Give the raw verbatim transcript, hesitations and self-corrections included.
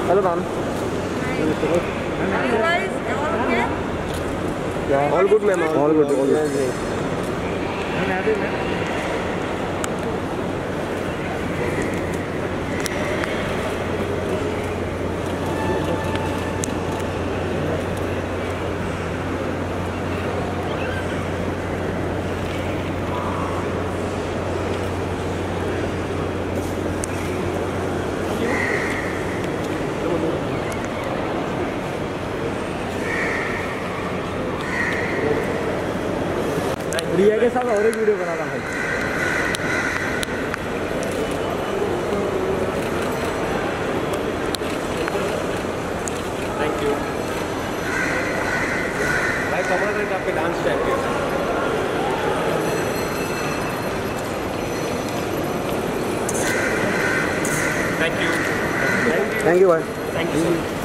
Hello, ma'am. Are you guys all okay? Yeah, all good, ma'am. All, all good. All good. रिया के साथ और एक video बनाना भाई। Thank you भाई। कमर रेट आपके dance champion. Thank you thank you भाई। Thank you sir.